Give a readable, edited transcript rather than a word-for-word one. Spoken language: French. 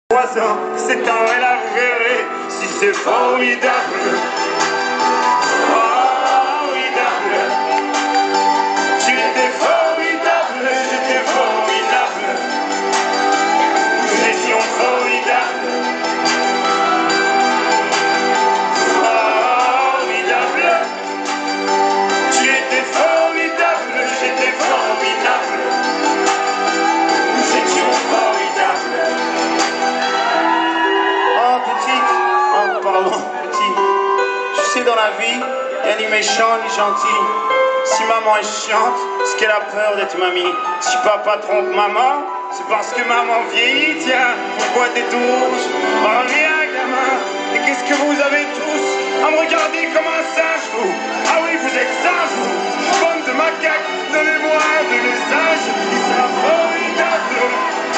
3 ans, c'est un vrai là, vous verrez si c'est formidable. Formidable. Tu étais formidable, j'étais formidable. Nous étions formidables. Formidable. Tu étais formidable, j'étais formidable. Nous étions formidables. Oh, petite, oh, pardon, petit. Tu sais, dans la vie, il y a ni méchant ni gentil. Si maman est chiante, c'est qu'elle a peur d'être mamie. Si papa trompe maman, c'est parce que maman vieillit. Tiens, pourquoi t'es tout rouge? Oh, viens, gamin. Et qu'est-ce que vous avez tous à me regarder comme un singe, vous? Ah oui, vous êtes singe, vous. Bande de macaques, donnez-moi de messages. Il sera formidable.